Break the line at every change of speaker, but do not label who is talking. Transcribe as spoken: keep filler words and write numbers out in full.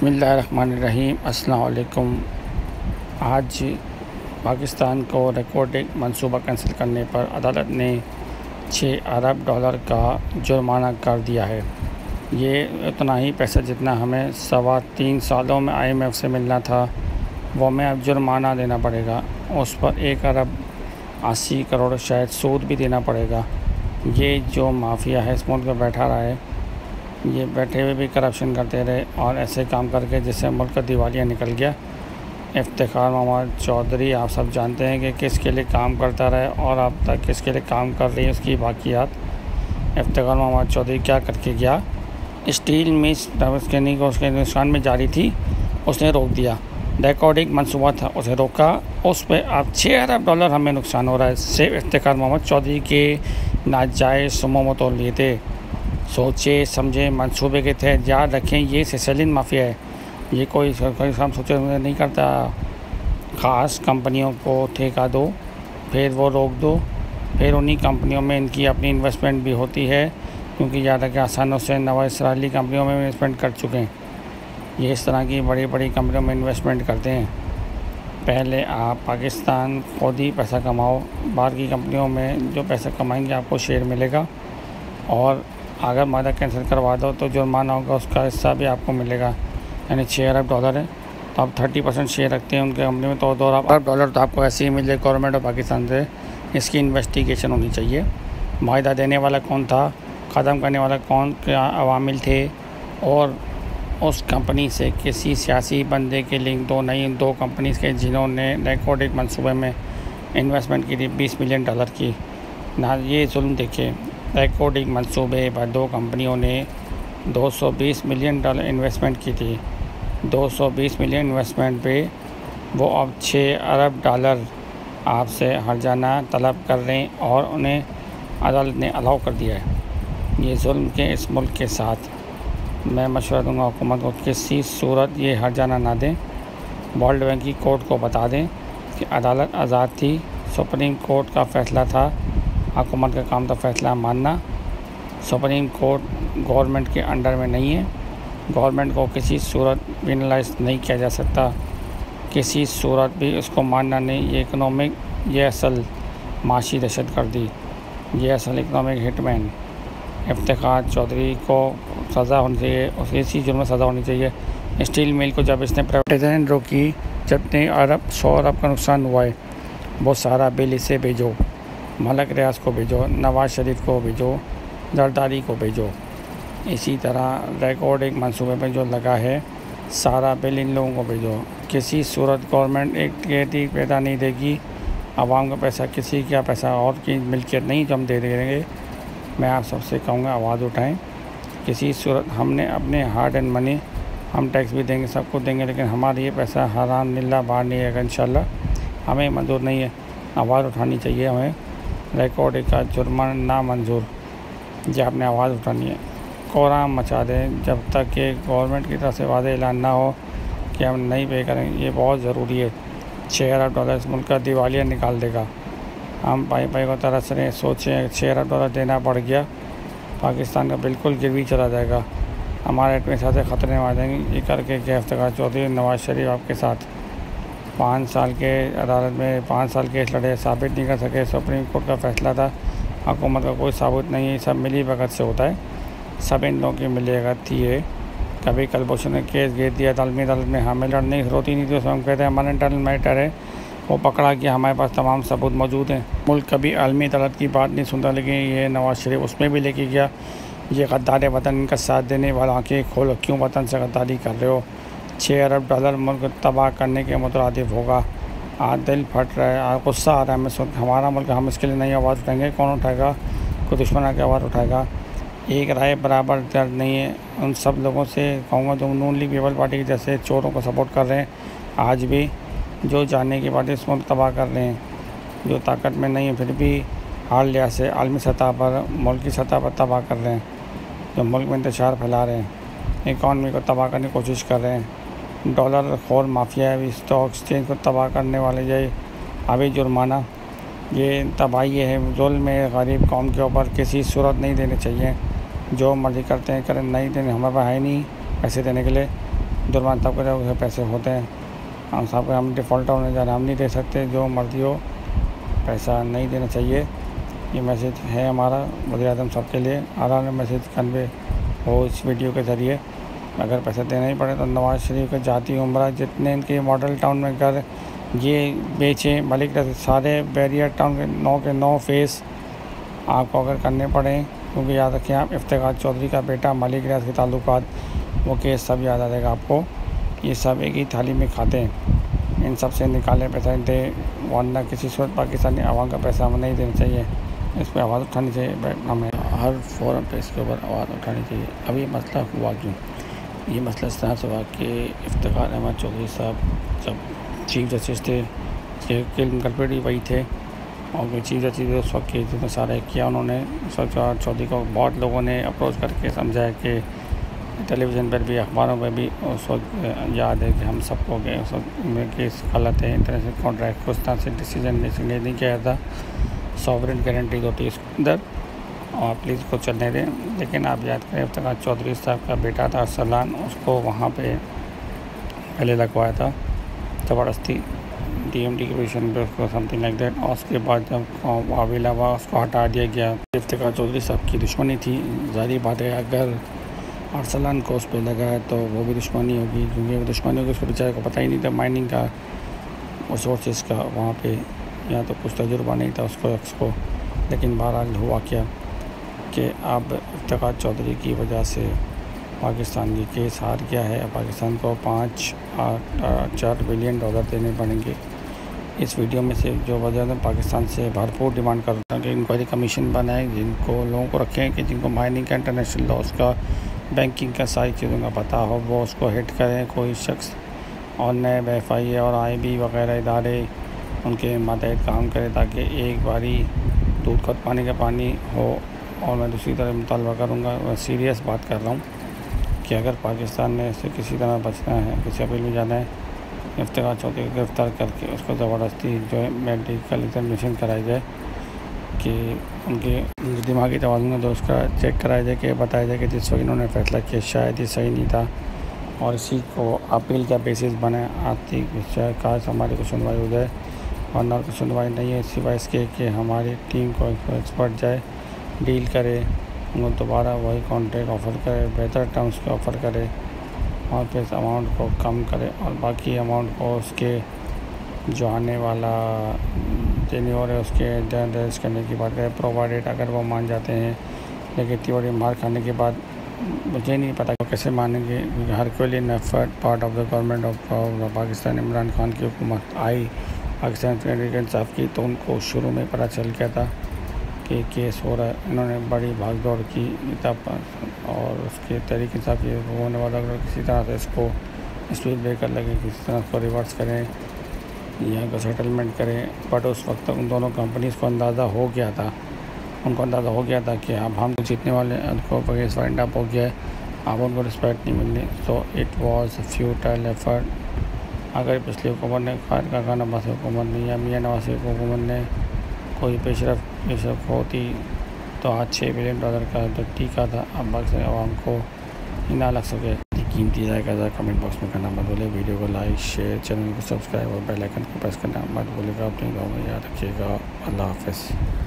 बिस्मिल्लाहिर्रहमानिर्रहीम। अस्सलाम वालेकुम। आज पाकिस्तान को रिकॉर्डिंग मंसूबा कैंसिल करने पर अदालत ने छः अरब डॉलर का जुर्माना कर दिया है। ये उतना ही पैसा जितना हमें सवा तीन सालों में आई एम एफ से मिलना था, वो हमें अब जुर्माना देना पड़ेगा। उस पर एक अरब अस्सी करोड़ शायद सूद भी देना पड़ेगा। ये जो माफिया है इस मुल्क में बैठा रहा है, ये बैठे हुए भी करप्शन करते रहे और ऐसे काम करके जिससे मुल्क का दिवालिया निकल गया। इफ्तिखार चौधरी, आप सब जानते हैं कि किसके लिए काम करता रहे और अब तक किसके लिए काम कर रही है उसकी बाकियात। इफ्तिखार चौधरी क्या करके गया, स्टील मिस स्कैनिंग को उसके नुकसान में जारी थी, उसने रोक दिया। रिकॉर्डिंग मंसूबा था, उसे रोका। उस पर अब छः अरब डॉलर हमें नुकसान हो रहा है सिर्फ इफ्तिखार चौधरी के नाजायज़ सुमों तोड़ लिए थे। सोचे समझे मंसूबे के तहत याद रखें, ये सिसिलियन माफिया है। ये कोई कोई काम सोचे नहीं करता। ख़ास कंपनियों को ठेका दो, फिर वो रोक दो, फिर उन्हीं कंपनियों में इनकी अपनी इन्वेस्टमेंट भी होती है, क्योंकि याद रखें आसानों से नवा इसराइली कंपनियों में इन्वेस्टमेंट कर चुके हैं। ये इस तरह की बड़ी बड़ी कंपनियों में इन्वेस्टमेंट करते हैं। पहले आप पाकिस्तान खुद ही पैसा कमाओ, बाहर की कंपनियों में जो पैसा कमाएंगे आपको शेयर मिलेगा, और अगर मादा कैंसिल करवा दो तो जुर्माना होगा, उसका हिस्सा भी आपको मिलेगा। यानी छः अरब डॉलर है तो आप थर्टी परसेंट शेयर रखते हैं उनके कंपनी में, तो दो अरब डॉलर तो आपको ऐसे ही मिल जाए गवर्नमेंट ऑफ पाकिस्तान से। इसकी इन्वेस्टिगेशन होनी चाहिए। माहिदा देने वाला कौन था, ख़त्म करने वाला कौन, क्या अवामिल थे, और उस कंपनी से किसी सियासी बंदे के लिंक दो नहीं, दो कंपनीज़ के जिन्होंने रिकॉर्डिंग मंसूबे में इन्वेस्टमेंट की थी बीस मिलियन डॉलर की ना। ये जुल्म देखिए, रिकॉर्डिंग मंसूबे पर दो कंपनियों ने दो सौ बीस मिलियन डॉलर इन्वेस्टमेंट की थी। दो सौ बीस मिलियन इन्वेस्टमेंट पे वो अब छः अरब डॉलर आपसे हर्जाना तलब कर रहे हैं, और उन्हें अदालत ने अलाउ कर दिया है। ये जुल्म के इस मुल्क के साथ मैं मशवरा दूंगा हुकूमत को, किसी सूरत ये हर्जाना ना दें। वर्ल्ड बैंक की कोर्ट को बता दें कि अदालत आज़ाद थी, सुप्रीम कोर्ट का फ़ैसला था, हुकूमत का काम था फ़ैसला मानना। सुप्रीम कोर्ट गवर्नमेंट के अंडर में नहीं है, गवर्नमेंट को किसी सूरत पेनलाइज नहीं किया जा सकता, किसी सूरत भी उसको मानना नहीं। ये इकनॉमिक, ये असल माशी दहशत गर्दी, ये असल इकनॉमिक हिटमैन इफ्तिखार चौधरी को सज़ा होनी चाहिए, उसे इसी जुर्म में सज़ा होनी चाहिए। स्टील मिल को जब इसने प्राइवेटाइजेशन रोकी, जितने अरब सौ अरब का नुकसान हुआ है, वो सारा बिल इसे भेजो, मलक रियाज को भेजो, नवाज शरीफ को भेजो, जरदारी को भेजो। इसी तरह रिकॉर्डिंग मंसूबे पे जो लगा है सारा बिल इन लोगों को भेजो। किसी सूरत गवर्नमेंट एक टिकट पैदा नहीं देगी, आवाम का पैसा किसी का पैसा और की मिल्कियत नहीं जो हम दे देंगे। मैं आप सबसे कहूँगा आवाज़ उठाएं। किसी सूरत हमने अपने हार्ड एंड मनी, हम टैक्स भी देंगे, सब कुछ देंगे, लेकिन हमारा ये पैसा हराम नीला बाहर नहीं आएगा इंशाल्लाह। हमें मंजूर नहीं है, आवाज़ उठानी चाहिए हमें। रिकॉर्डिंग का जुर्माना ना मंजूर, ये आपने आवाज़ उठानी है। कोहराम मचा दें जब तक कि गवर्नमेंट की तरफ से वादे ऐलान ना हो कि हम नहीं पे करेंगे। ये बहुत ज़रूरी है। छः अरब डॉलर इस मुल्क का दिवालिया निकाल देगा। हम पाई पाई को तरस रहे, सोचें छः अरब डॉलर देना पड़ गया, पाकिस्तान का बिल्कुल गिरवी चला जाएगा, हमारे इतने सारे ख़तरे में आ जाएंगे। ये करके कि इफ्तिखार चौधरी, नवाज शरीफ आपके साथ पाँच साल के अदालत में पाँच साल केस लड़े, साबित नहीं कर सके। सुप्रीम कोर्ट का फ़ैसला था, हुकूमत का कोई साबित नहीं है। सब मिली भगत से होता है, सब इन लोगों की मिली भगत थी। ये कभी कलभूषण ने केस घेर दिया आलमी अदालत में, हमें लड़ने की जरूरत ही नहीं थी। उसमें हम कहते हैं हमारा इंटरनल मैटर है, वो पकड़ा गया, हमारे पास तमाम सबूत मौजूद हैं। मुल्क कभी आलमी अदालत की बात नहीं सुनता, लेकिन ये नवाज शरीफ उसमें भी लेके गया। ये गद्दार वतन, इनका साथ देने वाला आँखें खोलो, क्यों वतन से गद्दारी कर रहे हो। छः अरब डॉलर मुल्क तबाह करने के मुतरादिफ होगा। आज दिल फट रहा है, आज गुस्सा आ रहा है। मैं सुन हमारा मुल्क, हम इसके लिए नहीं आवाज़ उठाएंगे। कौन उठाएगा? कोई दुश्मन आके आवाज़ उठाएगा। एक राय बराबर दर्द नहीं है। उन सब लोगों से कहूँगा जो नून लीग पीपल पार्टी के जैसे चोरों को सपोर्ट कर रहे हैं, आज भी जो जानने की बात इस मुल्क तबाह कर रहे हैं, जो ताकत में नहीं है फिर भी हाल लिहाज से आलमी सतह पर, मुल्क की सतह पर तबाह कर रहे हैं, जो मुल्क में इंतशार फैला रहे हैं, इकॉनमी को तबाह करने की कोशिश कर रहे हैं। डॉलर खोर माफिया है, स्टॉक एक्सचेंज को तबाह करने वाले ये अभी जुर्माना, ये तबाही है, जुल्म है गरीब कौम के ऊपर। किसी सूरत नहीं देने चाहिए। जो मर्ज़ी करते हैं करें, नहीं देने, हमारे पास है नहीं पैसे देने के लिए। जुर्माना तब करें उसे पैसे होते हैं। हम साहब हम डिफ़ॉल्टर होने जा रहे हैं, हम नहीं दे सकते, जो मर्जी हो पैसा नहीं देना चाहिए। ये मैसेज है हमारा वज़ीर आज़म साहब के लिए। आला मैसेज कन्वे हो इस वीडियो के ज़रिए। अगर पैसे देना ही पड़े तो नवाज़ शरीफ के जाती उम्रा जितने इनके मॉडल टाउन में घर ये बेचें, मलिक सारे बैरियर टाउन के नौ के नौ फेस आपको अगर करने पड़े, क्योंकि याद रखें आप इफ्तिखार चौधरी का बेटा मलिक रियाज के ताल्लुकात वो केस सब याद आ जाएगा आपको। ये सब एक ही थाली में खाते हैं, इन सब से निकाले पैसा दे, वरना किसी सूरत पाकिस्तानी आवाम का पैसा हमें नहीं देना चाहिए। इस पर आवाज़ उठानी चाहिए, हमें हर फोरम पे इसके ऊपर आवाज़ उठानी चाहिए। अब ये मसला हुआ क्यों? ये मसला इस तरह से हुआ कि इफ्तिखार अहमद चौधरी साहब जब चीफ जस्टिस थे, किल कल्प्रिट भी वही थे, और चीफ जस्टिस उस वक्त के जितने सारे किया उन्होंने इफ्तिखार चौधरी को बहुत लोगों ने अप्रोच करके समझाया कि टेलीविज़न पर भी अखबारों पर भी उस वक्त याद है कि हम सबको गए उस वक्त में केस गलत है, इंटरनेशनल कॉन्ट्रैक्ट को उस तरह से डिसीजन नहीं किया था, सॉवरेन गारंटी होती है इसके अंदर, और प्लीज़ को चलने दें। लेकिन आप याद करें इफ्तिखार चौधरी साहब का बेटा था अरसलान, उसको वहाँ पे पहले लगवाया था ज़बरदस्ती डीएमडी की पोजीशन पे, उसको समथिंग लाइक दैट। और उसके बाद जब वाविला हुआ उसको हटा दिया गया। इफ्तिखार चौधरी साहब की दुश्मनी थी, ज़ाहिर बात है अगर अरसलान को उस पर लगा है तो वो भी दुश्मनी होगी, क्योंकि वो दुश्मनी होगी, उसको बेचारे को पता ही नहीं था माइनिंग का और सोर्सेज का वहाँ पे, या तो कुछ तजुर्बा नहीं था उसको उसको लेकिन बहरहाल हुआ क्या कि अब इफ्तिखार चौधरी की वजह से पाकिस्तान की केस हार गया है। पाकिस्तान को पाँच चार बिलियन डॉलर देने पड़ेंगे। इस वीडियो में से जो वजह है पाकिस्तान से भरपूर डिमांड करता है कि इंक्वायरी कमीशन बनाए, जिनको लोगों को रखें कि जिनको माइनिंग का, इंटरनेशनल लॉस का, बैंकिंग का, सारी चीज़ों का पता हो, वो उसको हिट करें कोई शख्स, और नए एफ आई ए और आई बी वगैरह इदारे उनके मातहत काम करें, ताकि एक बारी दूध का पानी का पानी हो। और मैं दूसरी तरफ मुतालबा करूँगा, मैं सीरियस बात कर रहा हूँ कि अगर पाकिस्तान में से किसी तरह बचना है, किसी अपील में जाना है, इफ्तिखार चौधरी को गिरफ़्तार करके उसको ज़बरदस्ती जो है मेडिकल एग्जामिनेशन कराई जाए कि उनके दिमागी तवाज़ुन दुरुस्त का चेक कराया जाए, कि बताया जाए कि जिस वक्त इन्होंने फ़ैसला किया शायद ये सही नहीं था, और इसी को अपील का बेसिस बनाए आती काश हमारी को सुनवाई हो जाए। वरना को सुनवाई नहीं है सिवाय इसके कि हमारी टीम को एक्सपर्ट जाए, डील करे, उनको दोबारा वही कॉन्ट्रैक्ट ऑफ़र करे, बेहतर टर्म्स के ऑफ़र करे, और फिर अमाउंट को कम करे, और बाकी अमाउंट को उसके जो आने वाला टेन्योर है उसके दर्ज करने की बात करें, प्रोवाइडेड अगर वो मान जाते हैं। लेकिन इतनी बड़ी मार खाने के बाद मुझे नहीं पता वो कैसे मानेंगे। हर कोई effort part of the government of Pakistan, Imran Khan की हुकूमत आई पाकिस्तान के इंसाफ की, तो उनको शुरू में पता चल गया था कि केस हो रहा है। इन्होंने बड़ी भाग दौड़ की किताब पर, और उसके तरीके इंसाफ की होने वाला अगर किसी तरह से इसको स्पीड ब्रेकर लगे, किसी तरह उसको रिवर्स करें या को सेटलमेंट करें। बट उस वक्त तक उन दोनों कंपनीज़ को अंदाज़ा हो गया था उनको अंदाज़ा हो गया था कि अब हम जीतने वाले, उनको केस वाइंड अप हो गया है, अब उनको रिस्पेक्ट नहीं मिलनी। So it was futile effort. अगर पिछली हुकूमत ने, खान का खान अब्बास हुकूमत ने या मियाँ नवाज़ हुकूमत ने कोई पेशरफ पेशरफ होती तो आज छः बिलियन डॉलर का जो टीका था अब पाकिस्तान आवाम को ही ना लग सके। कीमती राय का कमेंट बॉक्स में करना मत भूलिए। वीडियो को लाइक, शेयर, चैनल को सब्सक्राइब और बेल आइकन को प्रेस करना मत भूलिएगा। अपनी दुआ में याद रखिएगा। अल्लाह हाफ़िज़।